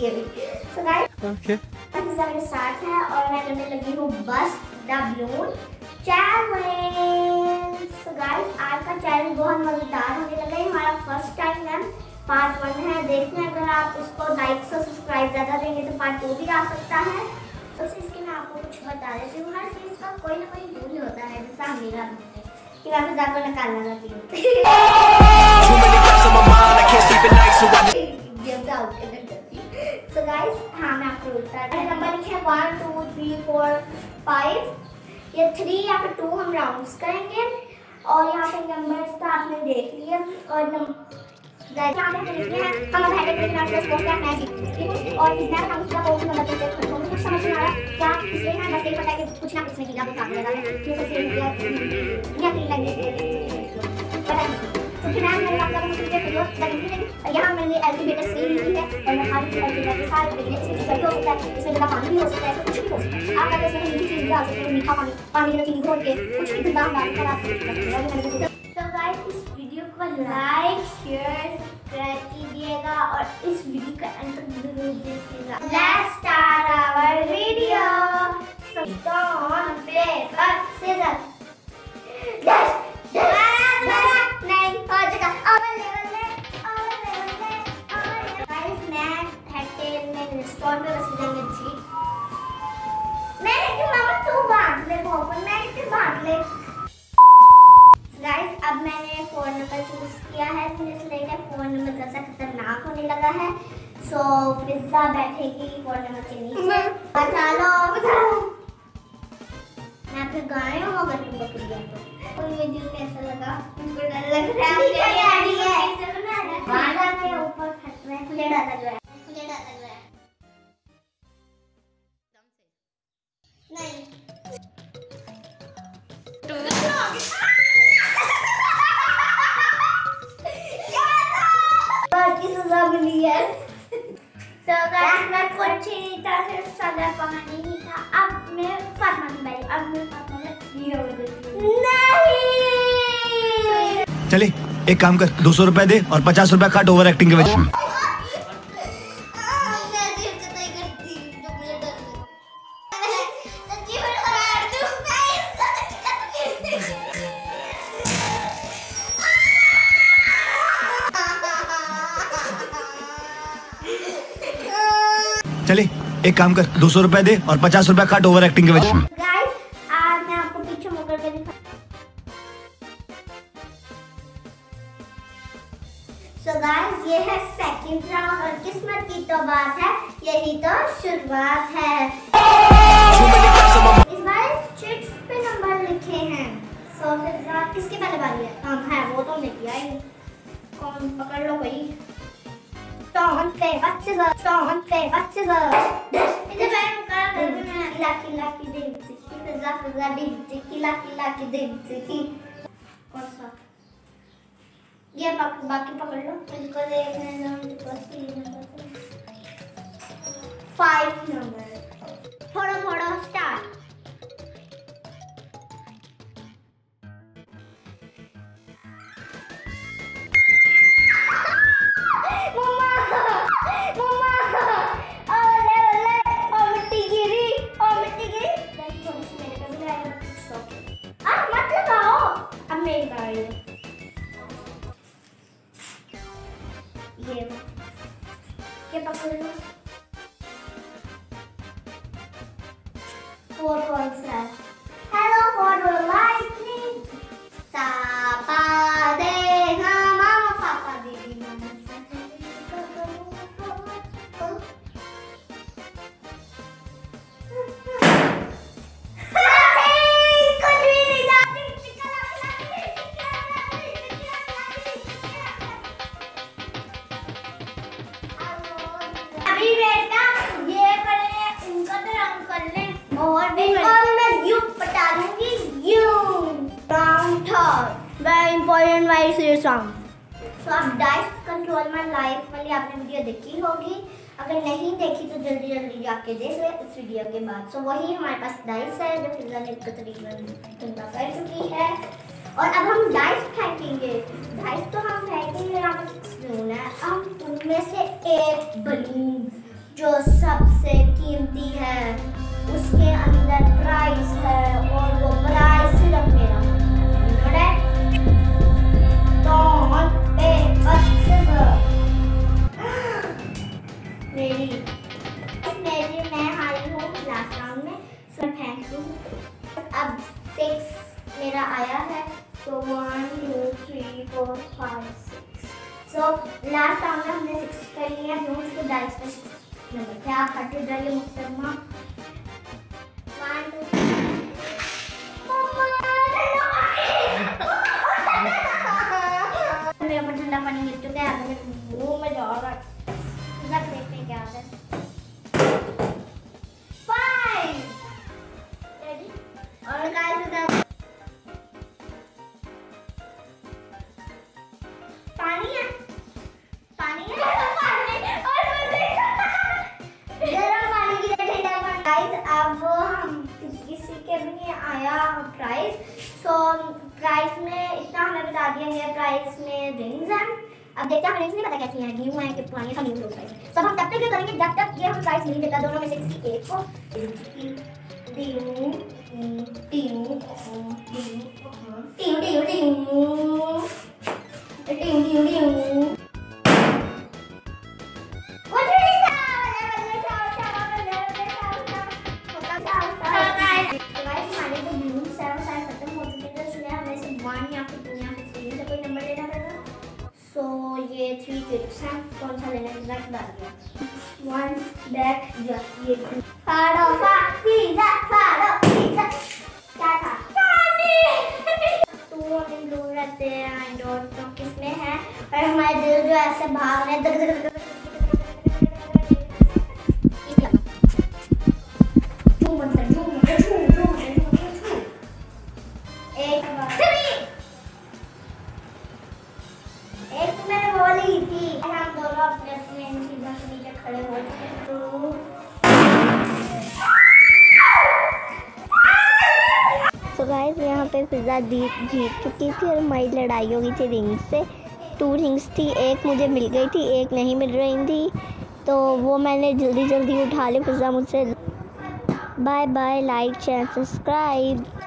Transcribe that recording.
ये भी। So guys, okay pizza मेरे साथ है और मैं करने लगी हूँ बस the balloon challenge. So guys, आज का चैलेंज बहुत मजेदार होने लगा है। हमारा फर्स्ट टाइम है, पार्ट 1 है। देखते हैं अगर आप उसको लाइक और सब्सक्राइब ज़्यादा देंगे तो पार्ट 2 भी आ सकता है। तो इसके मैं आपको कुछ बता देती हूँ, हर चीज़ का कोई ना कोई रूल होता है। जैसा मेरा कि मैं पिज़्ज़ा को निकालना चाहती हूँ। So guys, हाँ मैं आपको बोलता हूँ नंबर लिखे 1 2 3 4 5। ये 3 या फिर 2 हम राउंड्स करेंगे और यहाँ पे नंबर्स तो आपने देख लिया और यहाँ पे लिखे हैं हम अब हेडेड करके नाम प्लस पोस्ट मैं जीतती हूँ और इसमें हम उसका पोस्ट नंबर चेक करते हैं। कुछ समझ नहीं आ रहा क्या, इसलिए ना बस यही पता है कि कुछ ना कुछ में कीड़ा भी काम लगा है। ये तो फिर या फिर लगे पता नहीं। तो फिर मैंने मतलब मुझे देख लिया यहाँ मैंने एल्फाबेट सी ली है और मैं हर एल्फाबेट के सारे बिजनेस में कुछ हो सकता है, इसमें ज़्यादा पानी भी हो सकता है, कुछ भी हो सकता है। आप अगर इसमें मीठी चीज़ डाल सकते हैं, मीठा पानी पानी में चीनी घोल के कुछ भी दाम डाल कर आप सकते हैं। तो गाइस इस वीडियो को लाइक शेयर सब्सक्राइब कीजिएगा और इस वीडियो का अंत तक जरूर देखिएगा। Let's start our video. Stone paper scissor नहीं हो चुका। गाइस मैं हेड में स्टोन पेपर सीजर में जीत। मैं कि मामा तू बांट ले भोपन, मैं इसे बांट ले। गाइस अब मैंने फोन नंबर चूज किया है इसलिए फोन नंबर जैसा खतरनाक होने लगा है। सो पिज़्ज़ा बैठेगी फोन नंबर के नीचे। बता लो मैं फिर गाय हूँ अगर तुम बकरी है तो। वीडियो कैसा लगा? मुझको डर लग रहा है। बांधा के ऊपर खतरे खुले डाला जो है नहीं सजा मिली है। तो गाइस मैं कुछ नहीं था, सिर्फ सजा पानी ही था। अब मैं फातिमा की बारी, अब मैं फातिमा से ये हो गई नहीं। चले एक काम कर 200 रुपए दे और 50 रुपए काट ओवर एक्टिंग के वजह। चले एक काम कर 200 रुपए दे और 50 रुपए काट ओवर एक्टिंग के वजह। गाइस आज मैं आपको पीछे मुड़ करके दिखा। सो गाइस ये है सेकंड राउंड और किस्मत की तो बात है, यही तो शुरुआत है। इस बार चिट्स पे नंबर लिखे हैं। सो फिर किसकी पहले बारी है? हाँ है वो तो लेके आई। कौन पकड़ लो कोई। Stone paper scissors. Stone paper scissors. इधर मैं कर लाकी लाकी दे चिकी फिजा फिजा दे चिकी लाकी लाकी दे चिकी। कौन सा? ये बाकी पकड़ लो। इनको देखने दो। इनको 3 नंबर 5 नंबर। थोड़ा थोड़ा स्टार्ट। ये पकड़ लो। और कौन सा है? हेलो फॉर लाइटनिंग सापा दे मामा पापा दीदी मामा very serious song. So आप डाइस कंट्रोल माय लाइफ वाली आपने वीडियो देखी होगी, अगर नहीं देखी तो जल्दी जल्दी जाके देख ले इस वीडियो के बाद। सो वही हमारे पास डाइस है जो फिजा ने तकरीबन ठंडा कर चुकी है और अब हम डाइस फेंकेंगे। डाइस तो हम फेंकेंगे, यहाँ पर स्पून है, हम उनमें से एक बलून जो सबसे कीमती है, उसके अंदर प्राइस है और वो प्राइस सिर्फ मेरा। मेरी मैं हारी हूँ लास्ट राउंड में, सो थैंक यू। अब 6 मेरा आया है, तो 1 2 3 4 5 6। सो लास्ट राउंड में हमने 6 कर लिया, जो उसको डाइस पे नंबर थे। आप हटे जाइए मुहतरमा। 1 2 मेरा ठंडा पानी मिल चुका है, अब मेरे मुंह में जा रहा है। देखते हैं क्या आता है। 5 रेडी और गाइस पानी है गरम पानी की ठंडा पानी। गाइस अब हम किसी के भी नहीं आया प्राइस, सो प्राइस में इतना हमें बता दिया गया, प्राइस में रिंग्स हैं। अब देखते हैं, हमें नहीं पता कैसी है, न्यू है कि पुरानी, सब न्यू लोग प्राइस। सब हम तब तक करेंगे जब तक ये हम प्राइस नहीं देता दोनों में से किसी एक को। ये 3 टिप्स हैं, कौन सा लेना है बता दिया। 1 बैक ये फाड़ो पिज़्ज़ा क्या था पानी। 2 हम लोग रहते हैं, आई डोंट नो किसमें है, और हमारे दिल जो ऐसे भाग रहे हैं। हम दोनों अपने अपने इन चीजों के नीचे खड़े हो गए। तो गाइस यहाँ पे पिज़्ज़ा जीत चुकी थी और हमारी लड़ाई हो गई थी रिंग से। 2 रिंग्स थी, एक मुझे मिल गई थी, एक नहीं मिल रही थी, तो वो मैंने जल्दी उठा ली। पिज़्ज़ा मुझसे। Bye bye, like share subscribe.